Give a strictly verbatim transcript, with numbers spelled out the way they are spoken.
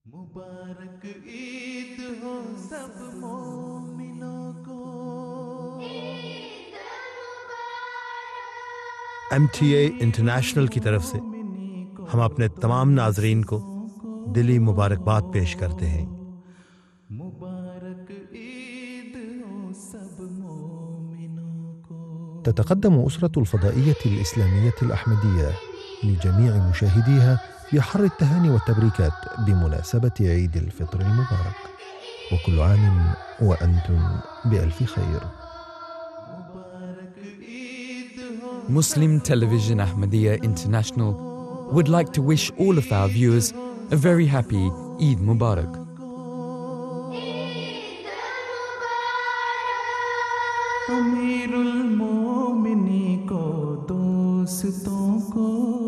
मुबारक ईद हो सब मोमिनों को। एम टी ए इंटरनेशनल की तरफ से हम अपने तमाम नाजरीन को दिली मुबारकबाद पेश करते हैं। मुबारक ईद हो सब मोमिनों को। تتقدم أسرة الفضائية الإسلامية الأحمدية لجميع مشاهديها بأحر التهاني والتبريكات بمناسبة عيد الفطر المبارك، وكل عام وأنتم بألف خير. Muslim Television Ahmadiyya International would like to wish all of our viewers a very happy Eid Mubarak. अमीरुल मोमिनी को दोस्तों को